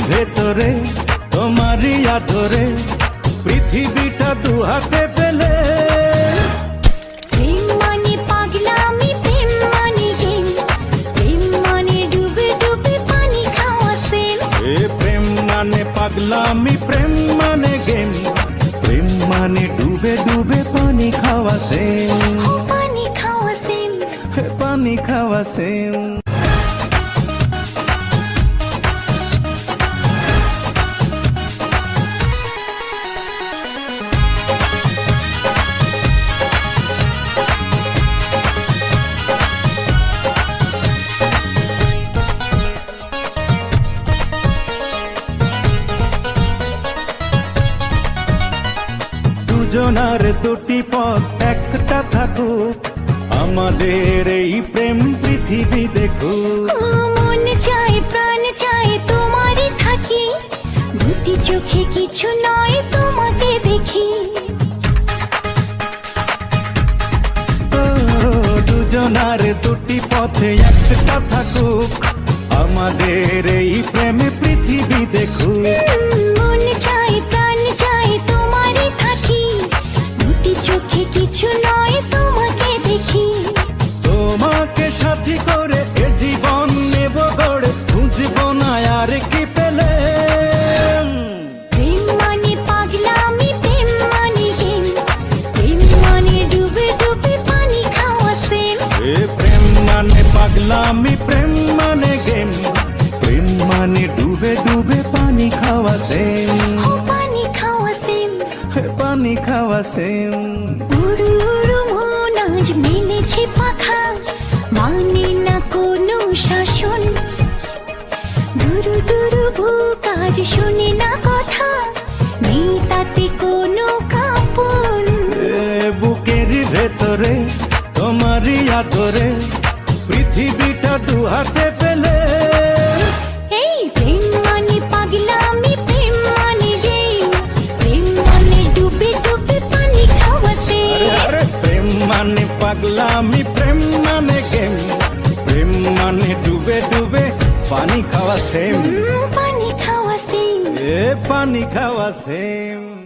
ভেতরে তোমারই আদরে পৃথিবীটা দু হাতে পেলে। প্রেম মানে পাগলামি, প্রেম মানে গেম, প্রেম মানে ডুবে ডুবে পানি খাওয়া সেম। প্রেম মানে পাগলামি, প্রেম মানে গেম, প্রেম মানে ডুবে ডুবে পানি খাওয়া সেম। পানি খাওয়া সেম, পানি খাওয়া সেম। দুজনার দুটি পথ একটা থাকুক, আমাদের এই প্রেম পৃথিবী দেখুক। মন চাই প্রাণ চাই তোমারই থাকি, দুটি চোখে কিছু নয় তোমাকে দেখি। দুজনার দুটি পথে একটা থাকুক, আমাদের এই প্রেম পৃথিবী দেখুক। মন চাই প্রাণ চাই তোমারই থাকি, দুটি চোখে কিছু নয় তোমাকে দেখি। তোমাকে সাথী করে এ জীবন নেব গড়ে, খুঁজব না আর কি পেলে। প্রেম মানে পাগলামি, প্রেম মানে গেম, প্রেম মানে ডুবে ডুবে পানি খাওয়া সেম। প্রেম মানে পাগলামি, প্রেম মানে গেম, প্রেম মানে ডুবে ডুবে পানি খাওয়া সেম। পানি খাওয়া সেম, পানি খাওয়া সেম। উড়ু উড়ু মন আজ মেলেছে পাখা, মানে না কোনো শাসন। দুরু দুরু বুক আজ শুনে না কথা, নেই তাতে কোনো কাঁপন। বুকের ভেতরে তোমারই আদরে পৃথিবীটা দু হাতে পেলে। এই প্রেম মানে পাগলামি, প্রেম মানে গেম, প্রেম মানে ডুবে ডুবে পানি খাওয়া সেম। প্রেম মানে পাগলামি, প্রেম মানে গেম, প্রেম মানে ডুবে ডুবে পানি খাওয়া সেম। পানি খাওয়া সেম, পানি খাওয়া সেম।